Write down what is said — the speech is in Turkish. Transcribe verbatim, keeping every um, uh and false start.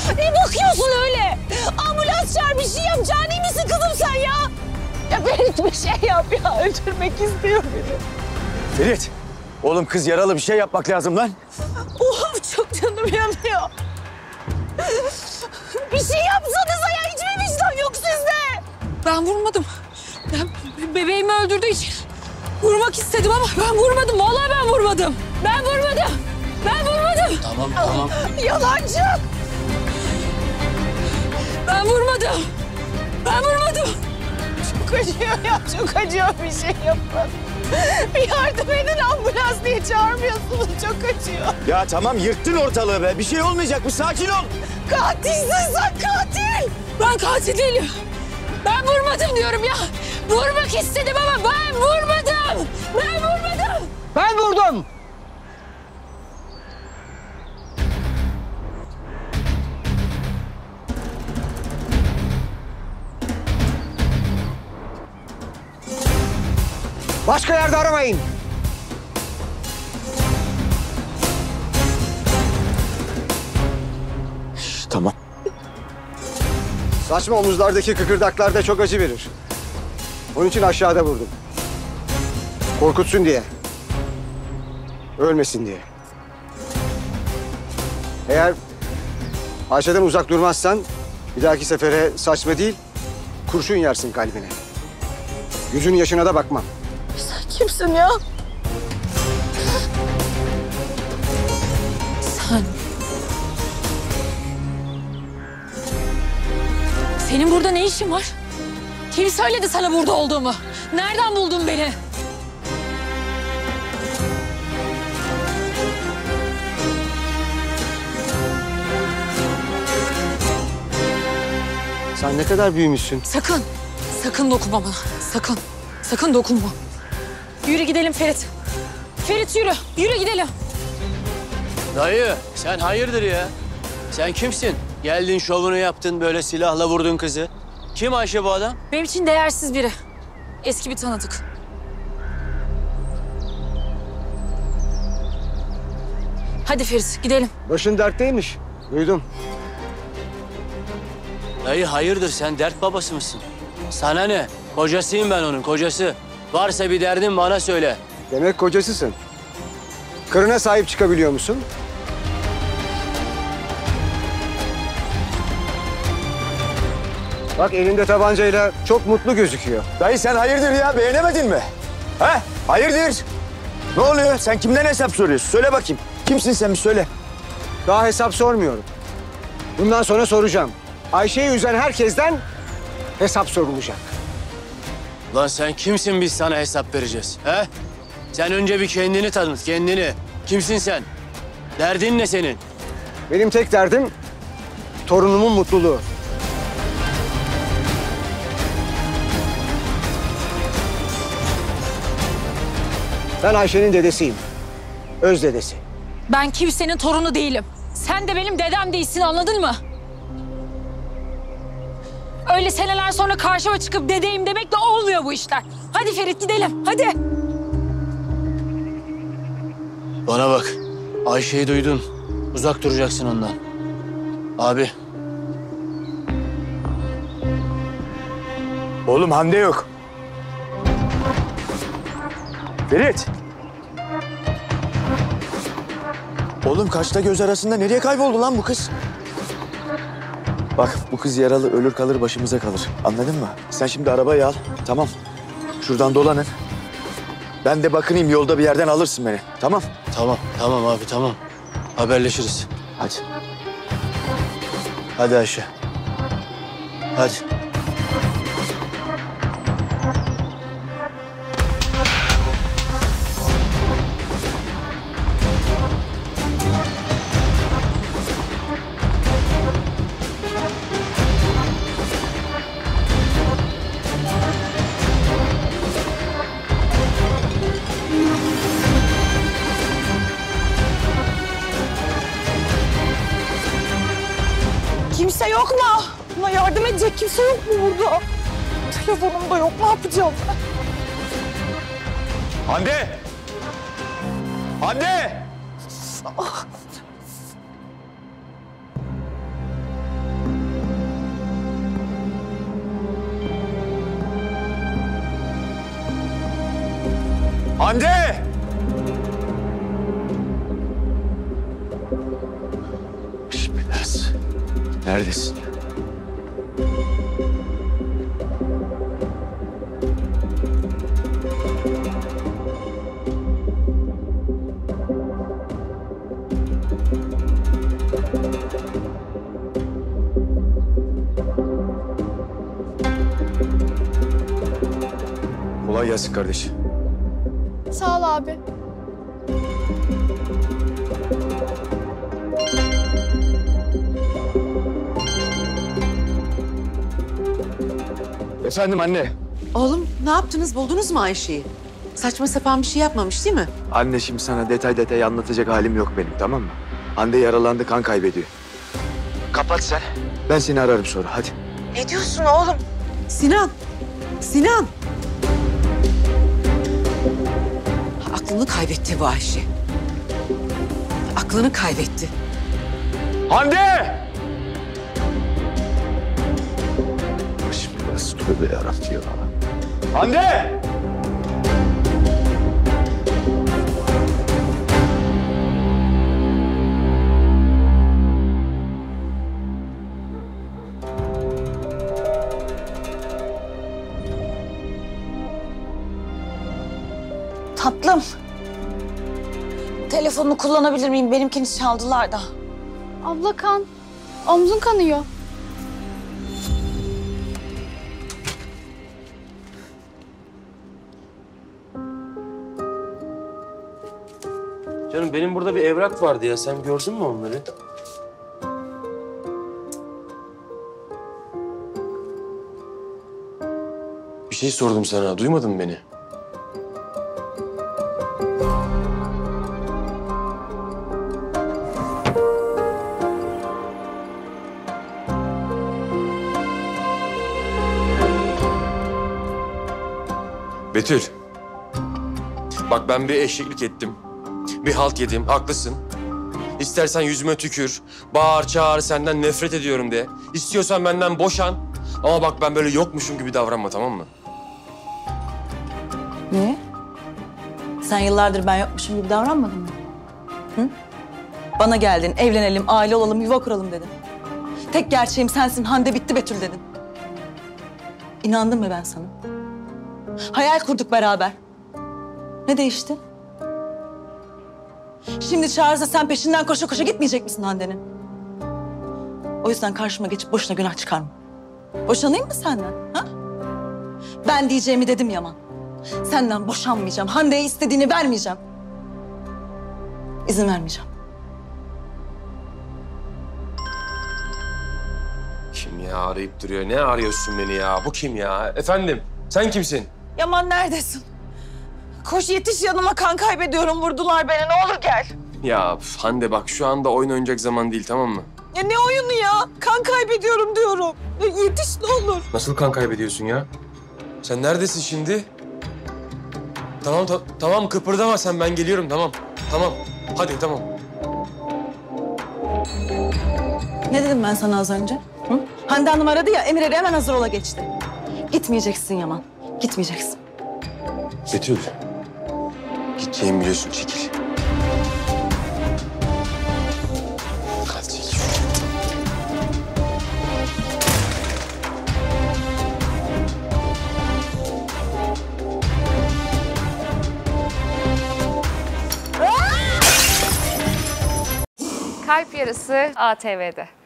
Ne bakıyorsun öyle? Ambulans çağır, bir şey yap. Cani misin kızım sen ya? Ya Ferit bir şey yap ya. Öldürmek istiyor beni. Ferit, oğlum kız yaralı, bir şey yapmak lazım lan. Oğlum çok canım yanıyor. Bir şey yapsanıza ya. Hiç mi vicdan yok sizde? Ben vurmadım. Ben bebeğimi öldürdüğü için vurmak istedim ama ben vurmadım. Vallahi ben vurmadım. Ben vurmadım. Ben vurmadım. Tamam, tamam. Yalancı. Ben vurmadım. Ben vurmadım. Çok acıyor ya, çok acıyor. Bir şey yapın. Bir yardım edin, ambulans diye çağırmıyorsunuz. Çok acıyor. Ya tamam, yırttın ortalığı be. Bir şey olmayacak, bir sakin ol. Katilsin sen, katil. Ben katil değilim. Ben vurmadım diyorum ya. Vurmak istedim ama ben vurmadım. Ben vurmadım. Ben vurdum. Başka yerde aramayın. Tamam. Saçma omuzlardaki kıkırdaklar da çok acı verir. Onun için aşağıda vurdum. Korkutsun diye. Ölmesin diye. Eğer Ayşe'den uzak durmazsan bir dahaki sefere saçma değil, kurşun yersin kalbine. Yüzün yaşına da bakmam. Sen kimsin ya? Sen... Senin burada ne işin var? Kim söyledi sana burada olduğumu? Nereden buldun beni? Sen ne kadar büyümüşsün. Sakın, sakın dokunma bana. Sakın, sakın dokunma. Yürü gidelim Ferit. Ferit yürü, yürü gidelim. Dayı sen hayırdır ya? Sen kimsin? Geldin şovunu yaptın, böyle silahla vurdun kızı. Kim Ayşe bu adam? Benim için değersiz biri. Eski bir tanıdık. Hadi Ferit, gidelim. Başın dertteymiş. Duydum. Dayı hayırdır, sen dert babası mısın? Sana ne? Kocasıyım ben onun, kocası. Varsa bir derdin bana söyle. Demek kocasısın. Karına sahip çıkabiliyor musun? Bak elinde tabancayla çok mutlu gözüküyor. Dayı sen hayırdır ya, beğenemedin mi? He? Hayırdır? Ne oluyor? Sen kimden hesap soruyorsun? Söyle bakayım. Kimsin sen, bir söyle. Daha hesap sormuyorum. Bundan sonra soracağım. Ayşe'yi üzen herkesten hesap sorulacak. Lan sen kimsin, biz sana hesap vereceğiz? He? Sen önce bir kendini tanıt, kendini. Kimsin sen? Derdin ne senin? Benim tek derdim torunumun mutluluğu. Ben Ayşe'nin dedesiyim. Öz dedesi. Ben kimsenin torunu değilim. Sen de benim dedem değilsin, anladın mı? Öyle seneler sonra karşıma çıkıp dedeyim demekle olmuyor bu işler. Hadi Ferit gidelim, hadi. Bana bak, Ayşe'yi duydun. Uzak duracaksın ondan. Abi. Oğlum Hande yok. Ferit. Oğlum kaçta göz arasında nereye kayboldu lan bu kız? Bak bu kız yaralı, ölür kalır başımıza kalır. Anladın mı? Sen şimdi arabayı al. Tamam. Şuradan dolanın. Ben de bakınayım, yolda bir yerden alırsın beni. Tamam. Tamam, tamam abi, tamam. Haberleşiriz. Hadi. Hadi Ayşe. Hadi. Kimse yok mu? Bana yardım edecek kimse yok mu burada? Telefonum da yok, ne yapacağım ben? Hande! Hande! Neredesin? Kolay gelsin kardeş. Sağ ol abi. Efendim anne. Oğlum ne yaptınız? Buldunuz mu Ayşe'yi? Saçma sapan bir şey yapmamış değil mi? Anne şimdi sana detay detay anlatacak halim yok benim, tamam mı? Hande yaralandı, kan kaybediyor. Kapat sen. Ben seni ararım sonra, hadi. Ne diyorsun oğlum? Sinan! Sinan! Aklını kaybetti bu Ayşe. Aklını kaybetti. Hande! Başım biraz tövbe yarabbim ya. Hande! Tatlım. Telefonunu kullanabilir miyim? Benimkini çaldılar da. Abla kan. Omzun kanıyor. Canım benim burada bir evrak vardı ya. Sen gördün mü onları? Bir şey sordum sana. Duymadın mı beni? Betül. Bak ben bir eşeklik ettim. Bir halt yedim, haklısın. İstersen yüzüme tükür, bağır, çağır, senden nefret ediyorum de. İstiyorsan benden boşan. Ama bak ben böyle yokmuşum gibi davranma, tamam mı? Niye? Sen yıllardır ben yokmuşum gibi davranmadın mı? Hı? Bana geldin, evlenelim, aile olalım, yuva kuralım dedin. Tek gerçeğim sensin, Hande bitti Betül dedin. İnandım mı ben sana? Hayal kurduk beraber. Ne değişti? Şimdi çağırsa sen peşinden koşa koşa gitmeyecek misin Hande'nin? O yüzden karşıma geçip boşuna günah çıkarma. Boşanayım mı senden? Ha? Ben diyeceğimi dedim Yaman. Senden boşanmayacağım. Hande'ye istediğini vermeyeceğim. İzin vermeyeceğim. Kim ya arayıp duruyor? Ne arıyorsun beni ya? Bu kim ya? Efendim, sen kimsin? Yaman neredesin? Koş yetiş yanıma, kan kaybediyorum. Vurdular beni. Ne olur gel. Ya Hande bak şu anda oyun oynayacak zaman değil, tamam mı? Ya ne oyunu ya? Kan kaybediyorum diyorum. Ya yetiş ne olur. Nasıl kan kaybediyorsun ya? Sen neredesin şimdi? Tamam ta- tamam kıpırdama sen, ben geliyorum, tamam. Tamam. Hadi tamam. Ne dedim ben sana az önce? Hı? Hande Hanım aradı ya, Emir Eri hemen hazır ola geçti. Gitmeyeceksin Yaman. Gitmeyeceksin. Betül. Gideceğimi biliyorsun, çekil. Hadi çekil. Kalp Yarısı A T V'de.